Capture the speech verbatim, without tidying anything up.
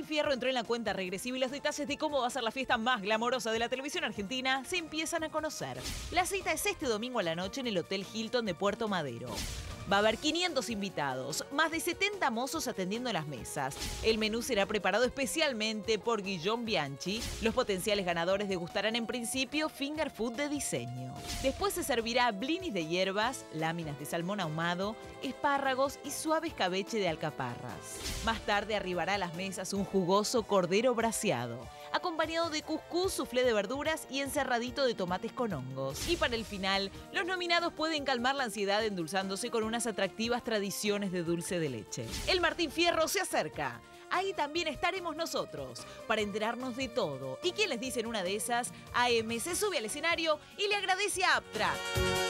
Fierro entró en la cuenta regresiva y los detalles de cómo va a ser la fiesta más glamorosa de la televisión argentina se empiezan a conocer. La cita es este domingo a la noche en el Hotel Hilton de Puerto Madero. Va a haber quinientos invitados, más de setenta mozos atendiendo las mesas. El menú será preparado especialmente por Guillón Bianchi. Los potenciales ganadores degustarán en principio finger food de diseño. Después se servirá blinis de hierbas, láminas de salmón ahumado, espárragos y suave escabeche de alcaparras. Más tarde arribará a las mesas un jugoso cordero braseado, acompañado de cuscús, soufflé de verduras y encerradito de tomates con hongos. Y para el final, los nominados pueden calmar la ansiedad endulzándose con unas atractivas tradiciones de dulce de leche. El Martín Fierro se acerca. Ahí también estaremos nosotros para enterarnos de todo. ¿Y quién les dice en una de esas? A M se sube al escenario y le agradece a Aptra.